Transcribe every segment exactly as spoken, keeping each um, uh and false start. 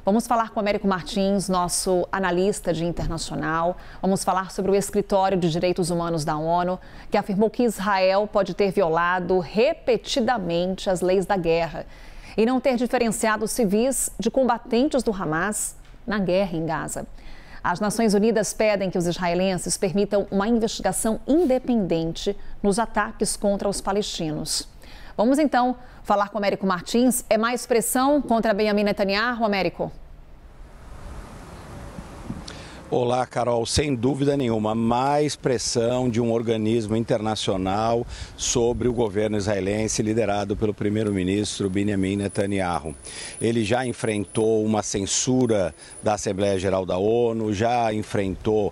Vamos falar com o Américo Martins, nosso analista de internacional. Vamos falar sobre o Escritório de Direitos Humanos da ONU, que afirmou que Israel pode ter violado repetidamente as leis da guerra e não ter diferenciado civis de combatentes do Hamas na guerra em Gaza. As Nações Unidas pedem que os israelenses permitam uma investigação independente nos ataques contra os palestinos. Vamos então falar com o Américo Martins. É mais pressão contra Benjamin Netanyahu, Américo? Olá, Carol. Sem dúvida nenhuma, mais pressão de um organismo internacional sobre o governo israelense liderado pelo primeiro-ministro Benjamin Netanyahu. Ele já enfrentou uma censura da Assembleia Geral da ONU, já enfrentou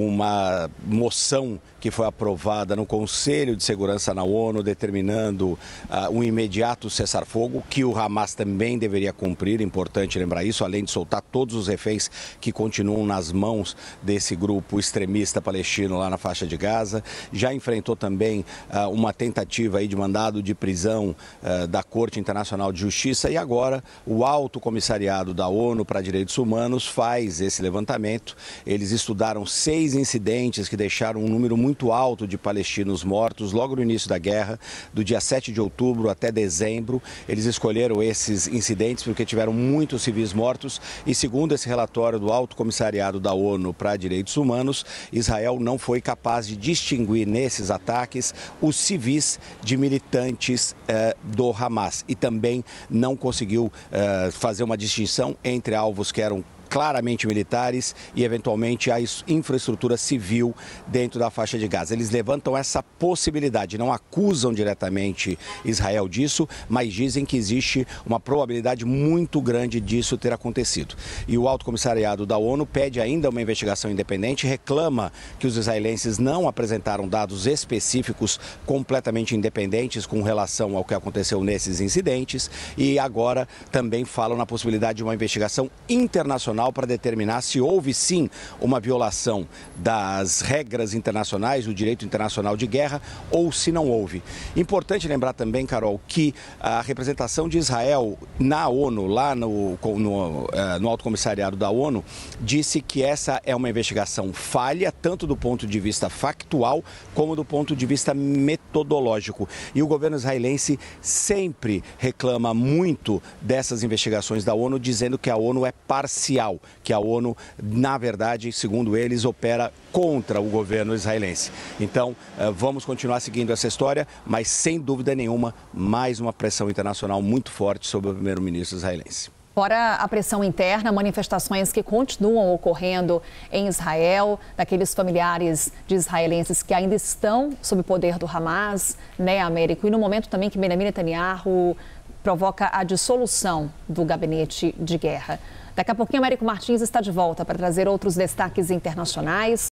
uma moção que foi aprovada no Conselho de Segurança na ONU, determinando uh, um imediato cessar-fogo, que o Hamas também deveria cumprir, importante lembrar isso, além de soltar todos os reféns que continuam nas mãos desse grupo extremista palestino lá na faixa de Gaza. Já enfrentou também uh, uma tentativa aí de mandado de prisão uh, da Corte Internacional de Justiça, e agora o Alto Comissariado da ONU para Direitos Humanos faz esse levantamento. Eles estudaram seis incidentes que deixaram um número muito muito alto de palestinos mortos logo no início da guerra, do dia sete de outubro até dezembro. Eles escolheram esses incidentes porque tiveram muitos civis mortos e, segundo esse relatório do Alto Comissariado da ONU para Direitos Humanos, Israel não foi capaz de distinguir nesses ataques os civis de militantes eh, do Hamas, e também não conseguiu eh, fazer uma distinção entre alvos que eram claramente militares e, eventualmente, a infraestrutura civil dentro da faixa de Gaza. Eles levantam essa possibilidade, não acusam diretamente Israel disso, mas dizem que existe uma probabilidade muito grande disso ter acontecido. E o Alto Comissariado da ONU pede ainda uma investigação independente, reclama que os israelenses não apresentaram dados específicos completamente independentes com relação ao que aconteceu nesses incidentes, e agora também falam na possibilidade de uma investigação internacional para determinar se houve sim uma violação das regras internacionais, do direito internacional de guerra, ou se não houve. Importante lembrar também, Carol, que a representação de Israel na ONU, lá no, no, no Alto Comissariado da ONU, disse que essa é uma investigação falha, tanto do ponto de vista factual como do ponto de vista metodológico. E o governo israelense sempre reclama muito dessas investigações da ONU, dizendo que a ONU é parcial, que a ONU, na verdade, segundo eles, opera contra o governo israelense. Então, vamos continuar seguindo essa história, mas, sem dúvida nenhuma, mais uma pressão internacional muito forte sobre o primeiro-ministro israelense. Fora a pressão interna, manifestações que continuam ocorrendo em Israel, daqueles familiares de israelenses que ainda estão sob o poder do Hamas, né, Américo? E no momento também que Benjamin Netanyahu provoca a dissolução do gabinete de guerra. Daqui a pouquinho, Américo Martins está de volta para trazer outros destaques internacionais.